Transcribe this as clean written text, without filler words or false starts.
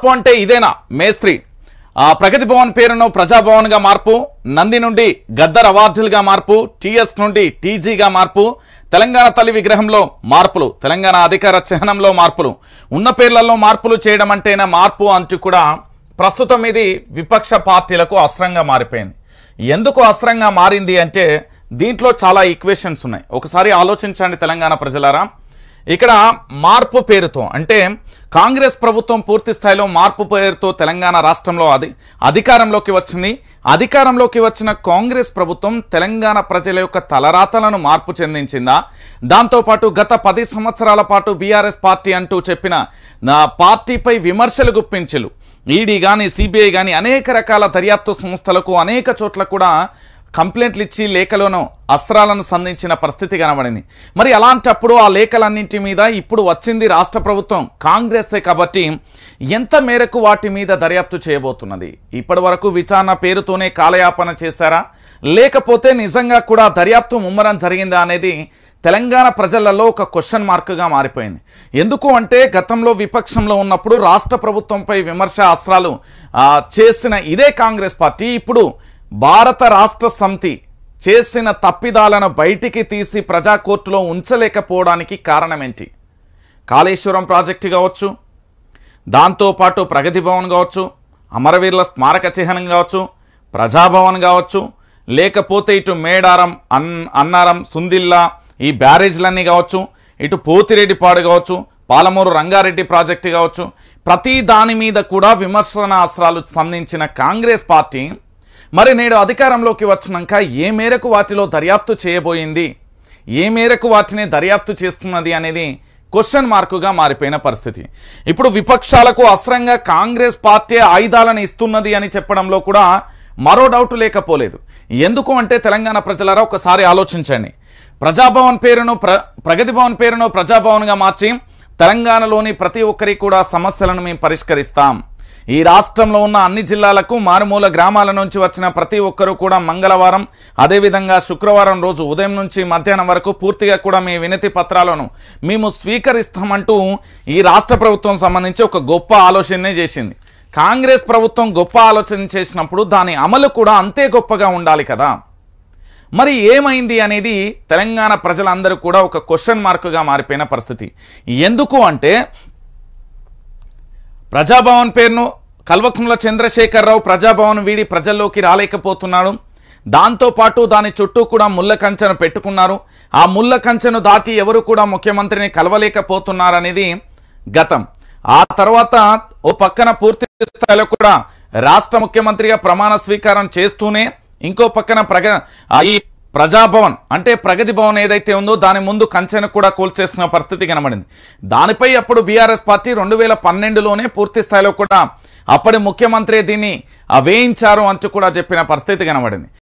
మార్పు అంటే ఇదేనా మేస్త్రి? ప్రగతి భవన్ పేరును ప్రజాభవన్ గా మార్పు, నంది నుండి గద్దర్ అవార్డులుగా మార్పు, టీఎస్ నుండి టీజీగా మార్పు, తెలంగాణ తల్లి విగ్రహంలో మార్పులు, తెలంగాణ అధికార చిహ్నంలో మార్పులు, ఉన్న పేర్లలో మార్పులు చేయడం అంటేనా మార్పు అంటూ కూడా ప్రస్తుతం ఇది విపక్ష పార్టీలకు అస్త్రంగా మారిపోయింది. ఎందుకు అస్త్రంగా మారింది అంటే దీంట్లో చాలా ఈక్వేషన్స్ ఉన్నాయి. ఒకసారి ఆలోచించండి తెలంగాణ ప్రజలారా. ఇక్కడ మార్పు పేరుతో అంటే కాంగ్రెస్ ప్రభుత్వం పూర్తి స్థాయిలో మార్పు పేరుతో తెలంగాణ రాష్ట్రంలో అధికారంలోకి వచ్చింది. అధికారంలోకి వచ్చిన కాంగ్రెస్ ప్రభుత్వం తెలంగాణ ప్రజల యొక్క తలరాతలను మార్పు చెందించిందా? దాంతోపాటు గత 10 సంవత్సరాల పాటు బీఆర్ఎస్ పార్టీ అంటూ చెప్పిన పార్టీపై విమర్శలు గుప్పించలు ఈడీ కానీ సిబిఐ కానీ అనేక రకాల దర్యాప్తు సంస్థలకు అనేక చోట్ల కూడా కంప్లైంట్లు ఇచ్చి లేఖలను అస్త్రాలను సంధించిన పరిస్థితి కనబడింది. మరి అలాంటప్పుడు ఆ లేఖలన్నింటి మీద ఇప్పుడు వచ్చింది రాష్ట్ర ప్రభుత్వం కాంగ్రెసే కాబట్టి ఎంత మేరకు వాటి మీద దర్యాప్తు చేయబోతున్నది? ఇప్పటి వరకు విచారణ పేరుతోనే కాలయాపన చేశారా, లేకపోతే నిజంగా కూడా దర్యాప్తు ముమ్మరం జరిగిందా అనేది తెలంగాణ ప్రజలలో ఒక క్వశ్చన్ మార్క్గా మారిపోయింది. ఎందుకు అంటే గతంలో విపక్షంలో ఉన్నప్పుడు రాష్ట్ర ప్రభుత్వంపై విమర్శ అస్త్రాలు చేసిన ఇదే కాంగ్రెస్ పార్టీ ఇప్పుడు భారత రాష్ట్ర సమితి చేసిన తప్పిదాలను బయటికి తీసి ప్రజా కోర్టులో ఉంచలేకపోవడానికి కారణం ఏంటి? కాళేశ్వరం ప్రాజెక్టు కావచ్చు, దాంతోపాటు ప్రగతి భవన్ కావచ్చు, అమరవీరుల స్మారక చిహ్నం కావచ్చు, ప్రజాభవన్ కావచ్చు, లేకపోతే ఇటు మేడారం, అన్నారం, సుందిల్లా ఈ బ్యారేజ్లన్నీ కావచ్చు, ఇటు పోతిరెడ్డిపాడు కావచ్చు, పాలమూరు రంగారెడ్డి ప్రాజెక్టు కావచ్చు, ప్రతి దాని మీద కూడా విమర్శన అస్త్రాలు సంధించిన కాంగ్రెస్ పార్టీ మరి నేడు అధికారంలోకి వచ్చినాక ఏ మేరకు వాటిలో దర్యాప్తు చేయబోయింది, ఏ మేరకు వాటిని దర్యాప్తు చేస్తున్నది అనేది క్వశ్చన్ మార్కుగా మారిపోయిన పరిస్థితి. ఇప్పుడు విపక్షాలకు అస్త్రంగా కాంగ్రెస్ పార్టీ ఆయుధాలను ఇస్తున్నది అని చెప్పడంలో కూడా మరో డౌట్ లేకపోలేదు. ఎందుకు అంటే తెలంగాణ ప్రజలారా ఒకసారి ఆలోచించండి. ప్రజాభవన్ పేరును ప్రగతి భవన్ పేరును ప్రజాభవన్గా మార్చి తెలంగాణలోని ప్రతి ఒక్కరి కూడా సమస్యలను మేము పరిష్కరిస్తాం. ఈ రాష్ట్రంలో ఉన్న అన్ని జిల్లాలకు మారుమూల గ్రామాల నుంచి వచ్చిన ప్రతి ఒక్కరూ కూడా మంగళవారం అదేవిధంగా శుక్రవారం రోజు ఉదయం నుంచి మధ్యాహ్నం వరకు పూర్తిగా కూడా మీ వినతి పత్రాలను మేము స్వీకరిస్తామంటూ ఈ రాష్ట్ర ప్రభుత్వం సంబంధించి ఒక గొప్ప ఆలోచనే చేసింది. కాంగ్రెస్ ప్రభుత్వం గొప్ప ఆలోచన చేసినప్పుడు దాని అమలు కూడా అంతే గొప్పగా ఉండాలి కదా. మరి ఏమైంది అనేది తెలంగాణ ప్రజలందరూ కూడా ఒక క్వశ్చన్ మార్కుగా మారిపోయిన పరిస్థితి. ఎందుకు అంటే ప్రజాభవన్ పేరును కల్వకుంట్ల చంద్రశేఖరరావు ప్రజాభవన్ వీడి ప్రజల్లోకి రాలేకపోతున్నాడు. దాంతోపాటు దాని చుట్టూ కూడా ముళ్ళ కంచెను పెట్టుకున్నారు. ఆ ముళ్ళ కంచెను దాటి ఎవరు కూడా ముఖ్యమంత్రిని కలవలేకపోతున్నారనేది గతం. ఆ తర్వాత ఓ పక్కన పూర్తి స్థాయిలో కూడా రాష్ట్ర ముఖ్యమంత్రిగా ప్రమాణ స్వీకారం చేస్తూనే ఇంకో పక్కన ఈ ప్రజాభవన్ అంటే ప్రగతి భవన్ ఏదైతే ఉందో దాని ముందు కంచెను కూడా కూల్చేసిన పరిస్థితి కనబడింది. దానిపై అప్పుడు బీఆర్ఎస్ పార్టీ 2012లోనే పూర్తి స్థాయిలో కూడా అప్పటి ముఖ్యమంత్రి దీన్ని వేయించారు అంటూ కూడా చెప్పిన పరిస్థితి కనబడింది.